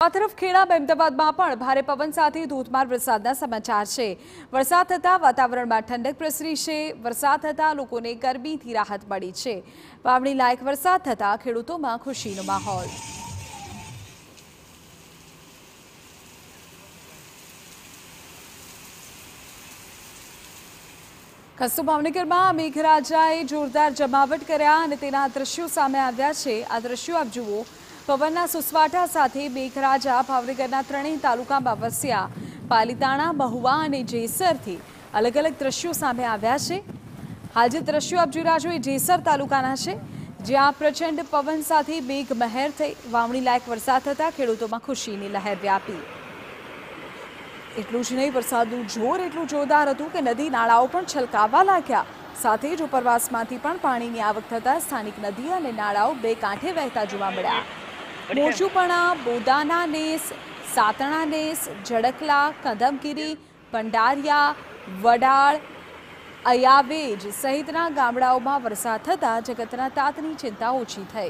આ તરફ ખેડા અમદાવાદમાં પણ ભારે પવન સાથે ધોધમાર વરસાદના સમાચાર છે। વરસાદ થતાં વાતાવરણમાં ઠંડક પ્રસરી છે। વરસાદ થતાં લોકોને ગરમીથી રાહત મળી છે। વાવણી લાયક વરસાદ થતાં ખેડૂતોમાં ખુશીનો માહોલ। કચ્છ ભાવનગરમાં મેઘરાજાએ જોરદાર જમાવટ કર્યા અને તેના દ્રશ્યો સામે આવ્યા છે। આ દ્રશ્યો આપ જુઓ। પવનના સુસવાટા સાથે મેઘરાજા ભાવનગરના ત્રણેય તાલુકામાં વસ્યા। પાલીતાણા, મહુવા અને જેસરથી અલગ અલગ દ્રશ્યો સામે આવ્યા છે। હાલ જે દ્રશ્યો આપ જોઈ રહ્યા છો એ જેસર તાલુકાના છે, જ્યાં પ્રચંડ પવન સાથે મેઘમહેર થઈ વાવણી લાયક વરસાદ થતાં ખેડૂતોમાં ખુશીની લહેર વ્યાપી। એટલું જ નહીં, વરસાદનું જોર એટલું જોરદાર હતું કે નદી નાળાઓ પણ છલકાવા લાગ્યા। સાથે જ ઉપરવાસમાંથી પણ પાણીની આવક થતાં સ્થાનિક નદી અને નાળાઓ બે કાંઠે વહેતા જોવા મળ્યા। મોજુપણા, બોદાના નેસ, સાતણા નેસ, જડકલા, કદમગીરી, પંડારિયા, વડાળ, અયાવેજ સહિતના ગામડાઓમાં વરસાદ થતાં જગતના તાતની ચિંતા ઓછી થઈ।